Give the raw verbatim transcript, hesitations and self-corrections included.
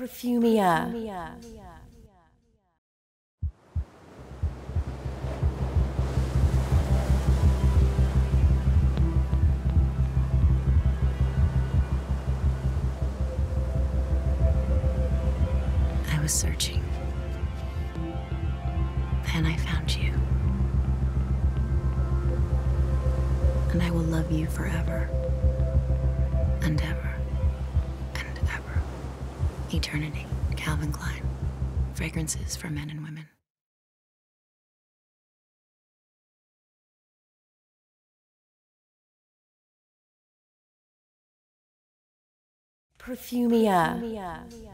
Perfumiya. I was searching. Then I found you. And I will love you forever. And ever. And ever. Eternity. Calvin Klein. Fragrances for men and women. Perfumiya.